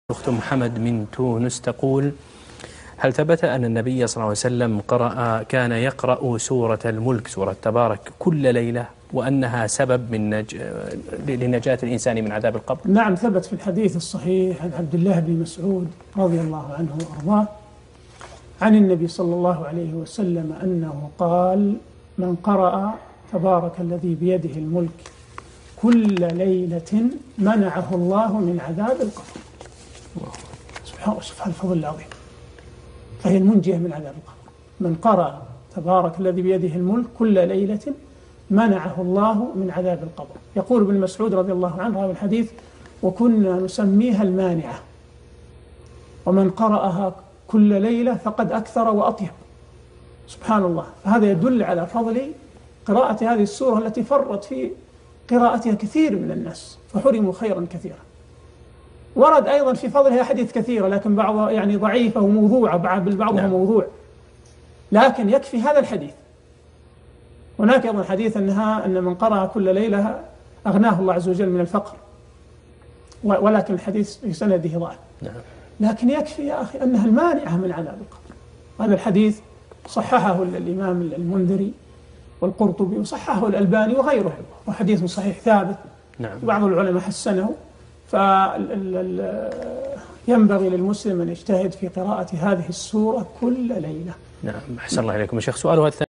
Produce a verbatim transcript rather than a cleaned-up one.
أخت محمد من تونس تقول: هل ثبت أن النبي صلى الله عليه وسلم قرأ كان يقرأ سورة الملك سورة تبارك كل ليلة، وأنها سبب من نج... لنجاة الإنسان من عذاب القبر؟ نعم، ثبت في الحديث الصحيح عن عبد الله بن مسعود رضي الله عنه وأرضاه عن النبي صلى الله عليه وسلم أنه قال: من قرأ تبارك الذي بيده الملك كل ليلة منعه الله من عذاب القبر. سبحان الله، سبحان الفضل العظيم، فهي المنجية من عذاب القبر. من قرأ تبارك الذي بيده الملك كل ليلة منعه الله من عذاب القبر. يقول ابن مسعود رضي الله عنه راوي الحديث: وكنا نسميها المانعة، ومن قرأها كل ليلة فقد أكثر وأطيب. سبحان الله، فهذا يدل على فضل قراءة هذه السورة التي فرط في قراءتها كثير من الناس فحرموا خيرا كثيرا. ورد أيضا في فضلها حديث كثيرة، لكن بعضها يعني ضعيفة وموضوعة، بل بعضها نعم. موضوع، لكن يكفي هذا الحديث. هناك أيضا حديث أنها أن من قرأ كل ليلة أغناه الله عز وجل من الفقر، ولكن الحديث في سنده ضعف. نعم. لكن يكفي يا أخي أنها المانعة من عذاب القبر. هذا الحديث صححه الإمام المنذري والقرطبي وصححه الألباني وغيره، وحديث صحيح ثابت. نعم. بعض العلماء حسنه. فينبغي للمسلم أن يجتهد في قراءة هذه السورة كل ليلة. نعم، أحسن الله إليكم يا شيخ. سؤالها الثاني: